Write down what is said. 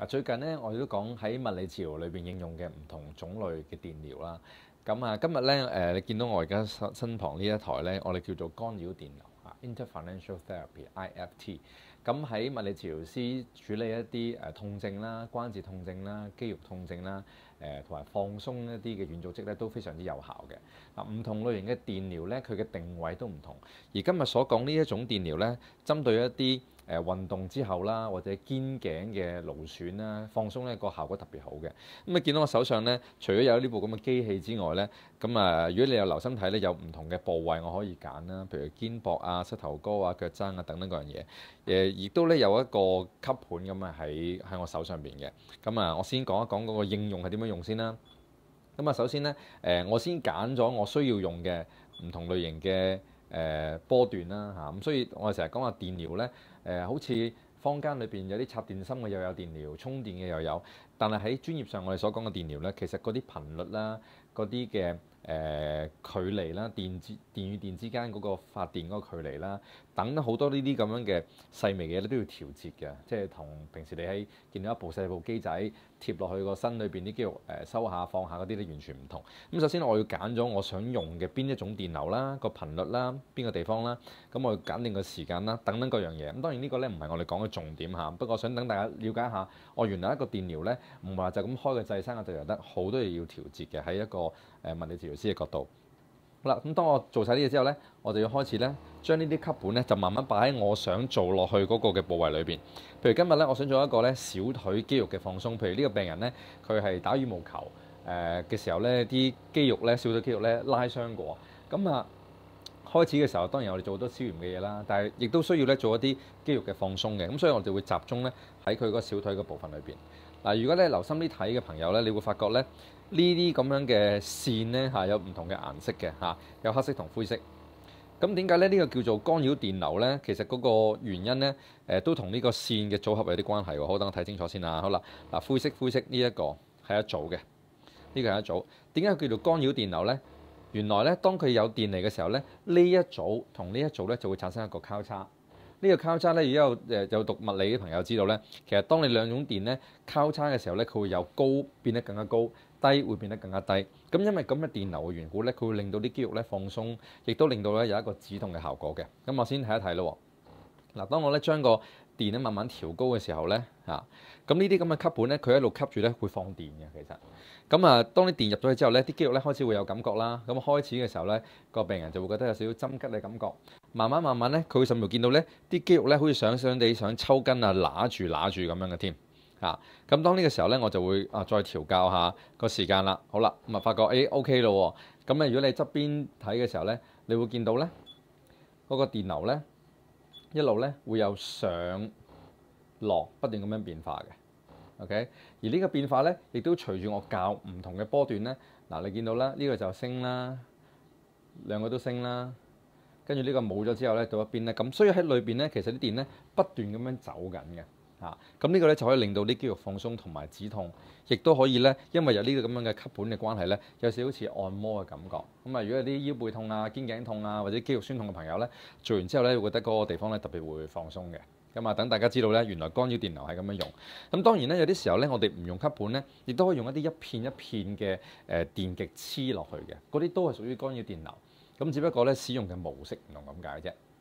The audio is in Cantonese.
最近咧，我哋都講喺物理治療裏邊應用嘅唔同種類嘅電療啦。今日咧你見到我而家身旁呢一台咧，我哋叫做干擾電療Interferential Therapy（IFT）。咁喺物理治療師處理一啲痛症啦、關節痛症啦、肌肉痛症啦、同埋放鬆一啲嘅軟組織咧，都非常之有效嘅。唔同類型嘅電療咧，佢嘅定位都唔同。而今日所講呢一種電療咧，針對一啲運動之後啦，或者肩頸嘅勞損啦，放鬆咧個效果特別好嘅。咁你見到我手上咧，除咗有呢部咁嘅機器之外咧，如果你有留心睇咧，有唔同嘅部位我可以揀啦，譬如肩膊啊、膝頭哥啊、腳踭啊等等嗰樣嘢。亦都咧有一個吸盤咁啊喺我手上邊嘅。我先講一講嗰個應用係點樣用先啦。首先咧，我先揀咗我需要用嘅唔同類型嘅波段啦嚇。咁所以我哋成日講話電療咧。好似坊間裏邊有啲插電芯嘅又有電療，充電嘅又有，但係喺專業上我哋所講嘅電療咧，其實嗰啲頻率啦，嗰啲嘅距離啦，電與電之間嗰個發電嗰個距離啦，等好多呢啲咁樣嘅細微嘅嘢咧都要調節嘅，即係同平時你喺見到一部細部機仔貼落去個身裏邊啲肌肉收下放下嗰啲咧完全唔同。咁首先我要揀咗我想用嘅邊一種電流啦，個頻率啦，邊個地方啦，咁我要揀定個時間啦，等等各樣嘢。咁當然呢個咧唔係我哋講嘅重點嚇，不過想等大家了解一下，原來一個電療咧唔係話就咁開個掣，閂個掣就得，好多嘢要調節嘅喺一個物理治療師嘅角度。好啦，咁當我做晒呢嘢之後咧，我就要開始咧將呢啲吸盤咧就慢慢擺喺我想做落去嗰個嘅部位裏邊。譬如今日咧，我想做一個咧小腿肌肉嘅放鬆。譬如呢個病人咧，佢係打羽毛球嘅時候咧，啲肌肉咧小腿肌肉咧拉傷過。開始嘅時候，當然我哋做好多消炎嘅嘢啦，但係亦都需要咧做一啲肌肉嘅放鬆嘅。咁所以我哋會集中咧喺佢個小腿嘅部分裏邊。如果你留心啲睇嘅朋友咧，你會發覺咧呢啲咁樣嘅線咧有唔同嘅顏色嘅有黑色同灰色。咁點解咧？呢個叫做干擾電流咧，其實嗰個原因咧都同呢個線嘅組合有啲關係喎。好，等我睇清楚先啦。好啦，灰色呢一個係一組嘅，呢個係一組。點解叫做干擾電流咧？原來咧，當佢有電嚟嘅時候咧，呢一組同呢一組咧就會產生一個交叉。呢個交叉咧，如果有讀物理嘅朋友知道咧，其實當你兩種電咧交叉嘅時候咧，佢會由高變得更加高，低會變得更加低。咁因為咁嘅電流嘅緣故咧，佢會令到啲肌肉咧放鬆，亦都令到咧有一個止痛嘅效果嘅。咁我先睇一睇咯。當我咧將個電咧慢慢調高嘅時候咧咁呢啲咁嘅吸盤咧，佢一路吸住咧會放電嘅其實。當你電入咗去之後咧，啲肌肉咧開始會有感覺啦。咁開始嘅時候咧，個病人就會覺得有少少針吉嘅感覺。慢慢咧，佢會甚至見到咧啲肌肉咧好似想抽筋啊，揦住咁樣嘅添。咁當呢個時候咧，我就會再調校下個時間啦。好啦，發覺OK 咯。咁如果你側邊睇嘅時候咧，你會見到咧嗰個電流咧一路咧會有上落不斷咁樣變化嘅。OK， 而呢個變化咧，亦都隨住我校唔同嘅波段咧，你見到啦，呢個就升啦，兩個都升啦，跟住呢個冇咗之後咧，到一邊咧，咁所以喺裏邊咧，其實啲電咧不斷咁樣走緊嘅，咁呢個咧就可以令到啲肌肉放鬆同埋止痛，亦都可以咧，因為有呢個咁樣嘅吸盤嘅關係咧，有少少似按摩嘅感覺。如果有啲腰背痛啊、肩頸痛啊或者肌肉酸痛嘅朋友咧，做完之後咧，會覺得嗰個地方咧特別會放鬆嘅。等大家知道咧，原來干擾電流係咁樣用。咁當然咧，有啲時候咧，我哋唔用吸盤咧，亦都可以用一啲一片一片嘅電極黐落去嘅，嗰啲都係屬於干擾電流。咁只不過咧，使用嘅模式唔同咁解啫。